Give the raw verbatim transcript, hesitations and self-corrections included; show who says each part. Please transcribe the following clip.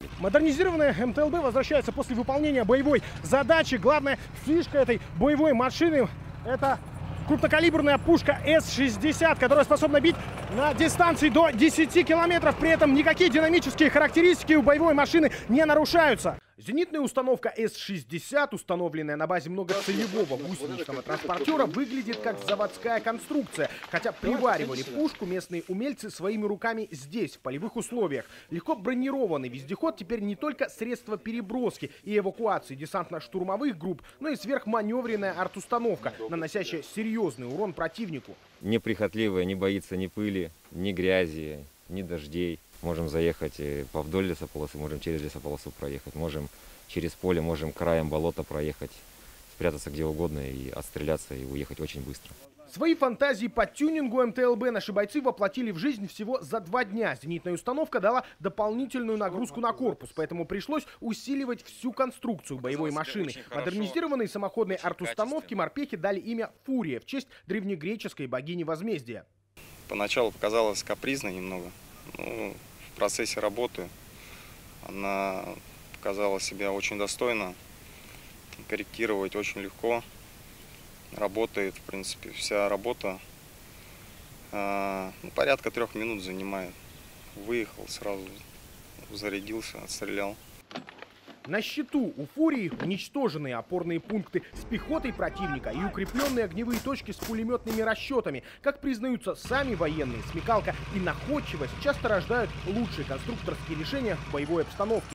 Speaker 1: Модернизированная эм тэ эл бэ возвращается после выполнения боевой задачи. Главная фишка этой боевой машины — это крупнокалиберная пушка эс шестьдесят, которая способна бить на дистанции до десяти километров. При этом никакие динамические характеристики у боевой машины не нарушаются. Зенитная установка эс шестьдесят, установленная на базе многоцелевого гусеничного транспортера, выглядит как заводская конструкция. Хотя приваривали пушку местные умельцы своими руками здесь, в полевых условиях. Легко бронированный вездеход теперь не только средство переброски и эвакуации десантно-штурмовых групп, но и сверхманевренная арт-установка, наносящая серьезный урон противнику.
Speaker 2: Неприхотливая, не боится ни пыли, ни грязи, ни дождей. Можем заехать по вдоль лесополосы, можем через лесополосу проехать, можем через поле, можем краем болота проехать, спрятаться где угодно и отстреляться и уехать очень быстро.
Speaker 1: Свои фантазии по тюнингу эм тэ эл бэ наши бойцы воплотили в жизнь всего за два дня. Зенитная установка дала дополнительную нагрузку на корпус, поэтому пришлось усиливать всю конструкцию боевой машины. Модернизированной самоходной арт-установке морпехи дали имя «Фурия» в честь древнегреческой богини возмездия.
Speaker 3: Поначалу показалось капризной немного, но в процессе работы она показала себя очень достойно, корректировать очень легко. Работает, в принципе, вся работа э, ну, порядка трех минут занимает. Выехал сразу, зарядился, отстрелял.
Speaker 1: На счету у «Фурии» уничтоженные опорные пункты с пехотой противника и укрепленные огневые точки с пулеметными расчетами. Как признаются сами военные, смекалка и находчивость часто рождают лучшие конструкторские решения в боевой обстановке.